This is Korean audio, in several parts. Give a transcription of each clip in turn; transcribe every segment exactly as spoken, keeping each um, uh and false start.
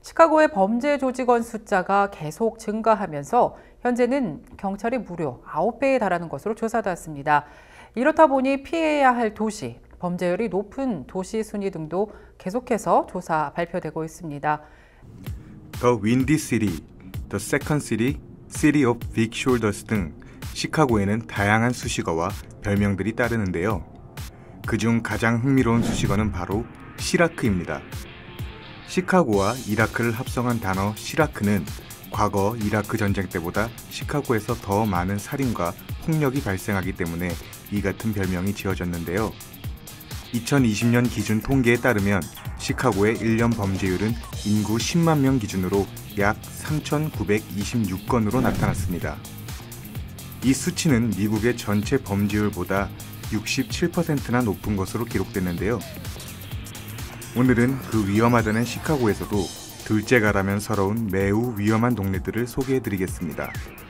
시카고의 범죄 조직원 숫자가 계속 증가하면서 현재는 경찰이 무려 아홉 배에 달하는 것으로 조사됐습니다. 이렇다 보니 피해야 할 도시, 범죄율이 높은 도시 순위 등도 계속해서 조사 발표되고 있습니다. The Windy City, The Second City, City of Big Shoulders 등 시카고에는 다양한 수식어와 별명들이 따르는데요. 그중 가장 흥미로운 수식어는 바로 시라크입니다. 시카고와 이라크를 합성한 단어 시라크는 과거 이라크 전쟁 때보다 시카고에서 더 많은 살인과 폭력이 발생하기 때문에 이 같은 별명이 지어졌는데요. 이천이십 년 기준 통계에 따르면 시카고의 일 년 범죄율은 인구 십만 명 기준으로 약 삼천구백이십육 건으로 나타났습니다. 이 수치는 미국의 전체 범죄율보다 육십칠 퍼센트나 높은 것으로 기록됐는데요. 오늘은 그 위험하다는 시카고에서도 둘째가라면 서러운 매우 위험한 동네들을 소개해드리겠습니다.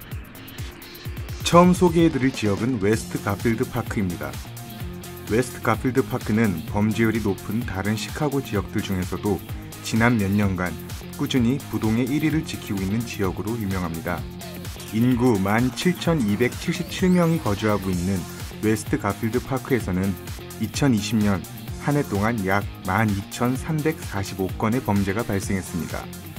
처음 소개해드릴 지역은 웨스트 가필드 파크입니다. 웨스트 가필드 파크는 범죄율이 높은 다른 시카고 지역들 중에서도 지난 몇 년간 꾸준히 부동의 일 위를 지키고 있는 지역으로 유명합니다. 인구 만 칠천이백칠십칠 명이 거주하고 있는 웨스트 가필드 파크에서는 이천이십 년 한 해 동안 약 만 이천삼백사십오 건의 범죄가 발생했습니다.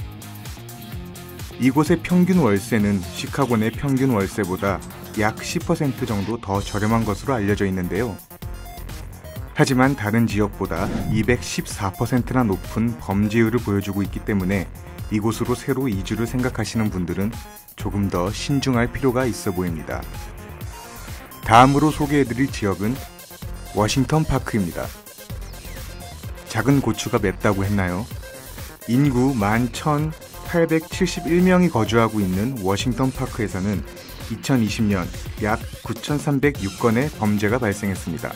이곳의 평균 월세는 시카고 내 평균 월세보다 약 십 퍼센트 정도 더 저렴한 것으로 알려져 있는데요. 하지만 다른 지역보다 이백십사 퍼센트나 높은 범죄율을 보여주고 있기 때문에 이곳으로 새로 이주를 생각하시는 분들은 조금 더 신중할 필요가 있어 보입니다. 다음으로 소개해드릴 지역은 워싱턴 파크입니다. 작은 고추가 맵다고 했나요? 인구 만 천팔백칠십일 명이 거주하고 있는 워싱턴 파크에서는 이천이십 년 약 구천삼백육 건의 범죄가 발생했습니다.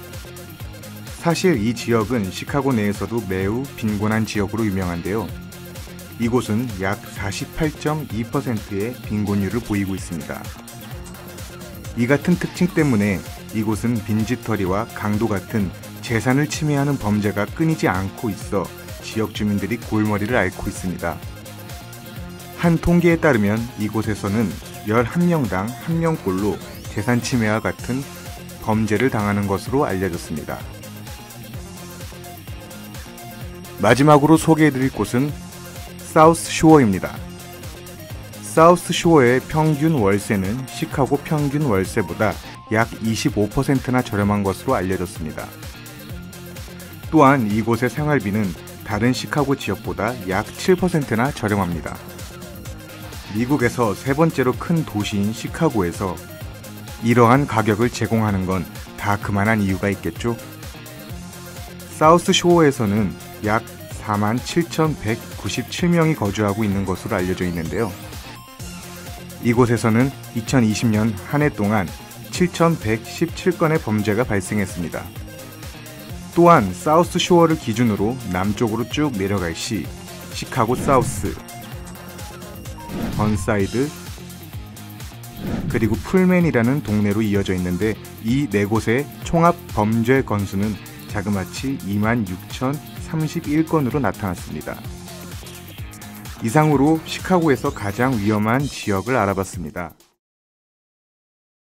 사실 이 지역은 시카고 내에서도 매우 빈곤한 지역으로 유명한데요. 이곳은 약 사십팔 점 이 퍼센트의 빈곤율을 보이고 있습니다. 이 같은 특징 때문에 이곳은 빈집털이와 강도 같은 재산을 침해하는 범죄가 끊이지 않고 있어 지역 주민들이 골머리를 앓고 있습니다. 한 통계에 따르면 이곳에서는 열한 명당 한 명꼴로 재산 침해와 같은 범죄를 당하는 것으로 알려졌습니다. 마지막으로 소개해드릴 곳은 사우스 쇼어입니다. 사우스 쇼어의 평균 월세는 시카고 평균 월세보다 약 이십오 퍼센트나 저렴한 것으로 알려졌습니다. 또한 이곳의 생활비는 다른 시카고 지역보다 약 칠 퍼센트나 저렴합니다. 미국에서 세 번째로 큰 도시인 시카고에서 이러한 가격을 제공하는 건 다 그만한 이유가 있겠죠? 사우스 쇼어에서는 약 사만 칠천백구십칠 명이 거주하고 있는 것으로 알려져 있는데요. 이곳에서는 이천이십 년 한 해 동안 칠천백십칠 건의 범죄가 발생했습니다. 또한 사우스 쇼어를 기준으로 남쪽으로 쭉 내려갈 시 시카고 사우스, 번사이드, 그리고 풀맨이라는 동네로 이어져 있는데 이 네 곳의 총합 범죄 건수는 자그마치 이만 육천삼십일 건으로 나타났습니다. 이상으로 시카고에서 가장 위험한 지역을 알아봤습니다.